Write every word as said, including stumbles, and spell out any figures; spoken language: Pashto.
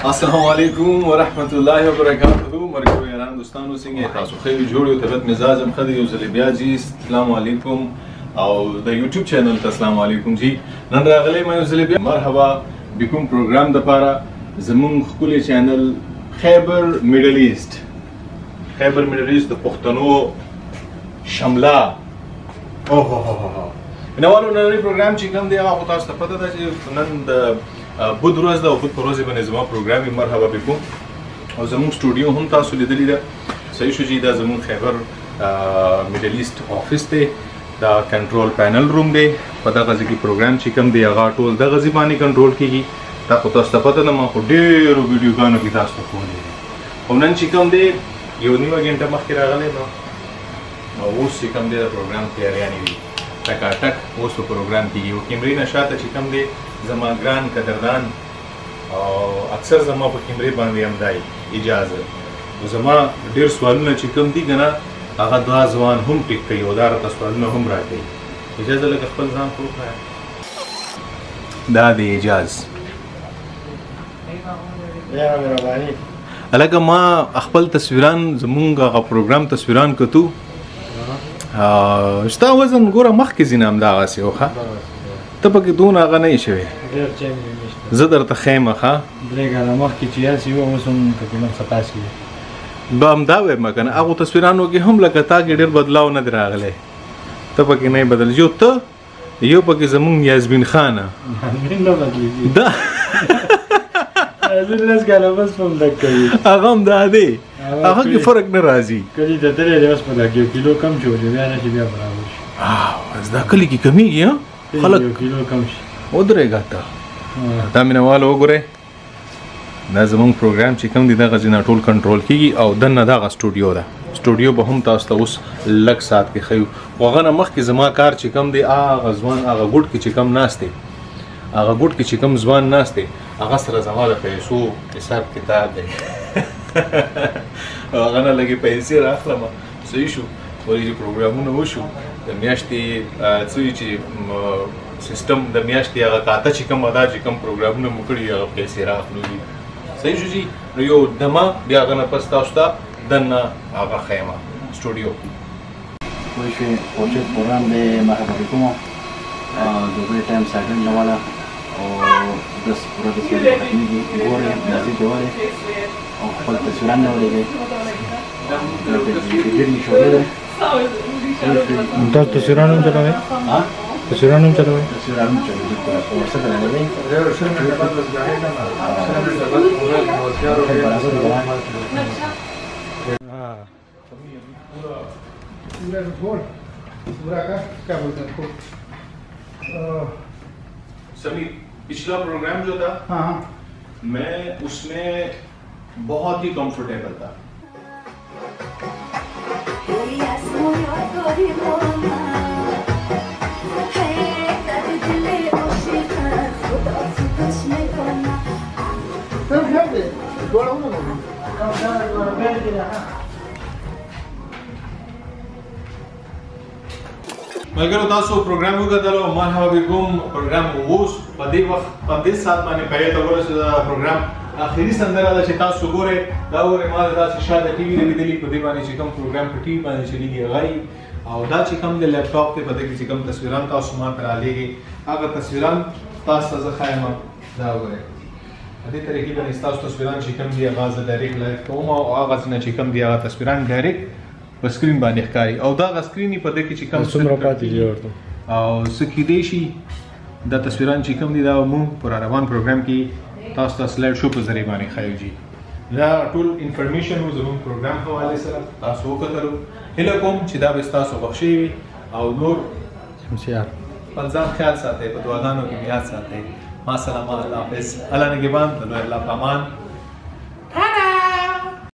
السلام علیکم ورحمت الله وبرکاته. مرګ یاران دوستانو څنګه تاسو؟ خیر جوړ یو طبیعت مزاج هم خدای یو ځل بیا جی السلام علیکم او د یوټیوب چینل ته السلام علیکم جی. نن راغلی ما یو ځل بیا مرحبا بكم پروګرام د پاره زمون خپل چینل خیبر میډل ایست خیبر میډل ایست د پښتنو شمله او هو هو هو نوالو نن پروګرام چې کوم دی هغه تاسو ته پته ده چې نن د بود ورځ ده او بود په ورځ باندې زما پروګرام مرحبا بكم او زموږ سټوډیو هم تاسو لیدلی ده. صحیح شو چې دا زموږ خیبر میډل ایست افیس دی، دا کنټرول پینل روم دی. په دغه ځای کې پروګرام چې کوم دی هغه ټول دغه ځای باندې کنټرول کیږي. دا خو تاسو ته پته ده ما خو ډېرو ویډیوګانو کې تاسو ته ښودلی دي. او نن چې کوم دی یو نیمه ګنټه مخکې راغلی نو او اوس چې کوم دی د پروګرام تیاریانې دي ټکاټک اوس په پروګرام کېږي. او کیمرې نه شاته چې کوم دی زما ګران قدردان او اکثر زما په کیمرې باندې هم دی اجازه. او زما ډېر سوالونه چې کوم دي کنه هغه دا ځوان هم ټیک کوي او دا راته سوالونه هم راکوي. اجازه لکه خپل ځان خو وښایه. دا دی اجازه هلکه ما خپل تصویران زمونږ هغه پروګرام تصویران کتو ستا وزن ګوره مخکې ځینه همدغسې و ښه ته پکې دونه هغه نه یې شوی. زه درته ښیم ښه درې کاله مخکې چې یاسې وه اوس هم تقریبا ستاسې وي. به همدا وایم که نه هغو تصویرانو کې هم لکه تا کې ډېر بدلاو نه دی راغلی. ته پکې نه یې بدل یو ته یو پکې زمونږ یاسمین خانه نه بدلېږي دا لس کاله بس په همدک کوي هغه هم دا دی هغه کې فرق نه راځي. کلي ته تللی دی اوس په دک یو کیلو کم شو چې بیا نه چې بیا برابر شي. اوس دا کلي کې کمیږي ها خلک یو کیلو کم شي ودرېږه ته. دا مینهوالو وګورئ دا زمونږ پروګرام چې کوم دی دغه ځای نه ټول کنټرول کېږي او دننه دغه سټوډیو ده. سټوډیو به هم تاسو ته اوس لږ ساعت کې ښیو. خو هغه نه مخکې زما کار چې کوم دی هغه ځوان هغه ګوټ کې چې کوم ناست دی هغه ګوټ کې چې کوم ځوان ناست دی هغه سره زما د پیسو حساب کتاب دی. هغه نه لږې پیسې راخلم صحیح شو ولې چې پروګرامونه وشو د میاشتې څه چې سیستم د میاشتې هغه کاته چې کوم ادا چې کوم پروګرامونه مو کړي هغه پیسې راخلو دي. صحیح شو جي. نو یو دمه بیا هغه نه پس تاسو ته دننه هغه خیمه سټوډیو کوئی شی اوچت پروګرام دی مرحبا بكم دوباره ټایم ساګن نه والا او دس پوره د سړي ختمېږي ګورئ نازي کوئ او خپل تصویران نه ولېږئ ډېر مشهور دی. تاسو تصویران هم چلوئ تصویران هم چلوئ تصویران هم چلوئ په وسط راغلی सभी पिछला प्रोग्राम जो था हाँ मैं उसमें बहुत ही कंफर्टेबल था. ملګرو تاسو پروګرام وکړلو مرحبا بكم پروګرام اوس په دې وخت په دې سات باندې پای ته ورسېد. پروګرام اخري سندره ده چې تاسو ګورئ دا ګورئ ما دا چې شاده ټي وي لیدلې په دې باندې چې کوم پروګرام په ټي وي باندې چلیږي هغه او دا چې کوم د لیپټاپ ته په دې کې چې کوم تصویران تاسو ما ته رالیږي هغه تصویران تاسو زه ښایم. دا ګورئ په دې طریقې باندې تاسو تصویران چې کوم دي هغه زه ډایرکټ لایف کوم او هغه څنګه چې کوم دي هغه تصویران ډایرکټ په سکرین باندې ښکاري او دا غسکرینی په دې کې چې کوم څومره پاتې دي ورته او څه کېدای شي دا تصویران چې کوم دي دا مونږ پر روان پروګرام کې تاسو ته سلایډ شو په ذریعه باندې ښیو جي. دا ټول انفارمیشن و زموږ پروګرام په حواله سره تاسو وکتلو. هیله کوم چې دا به ستاسو خوښ وي او نور شمسیار خپل ځان خیال ساتئ په دعاګانو کې یاد ساتئ. ما سلام الله حافظ الله نگهبان الله پامان.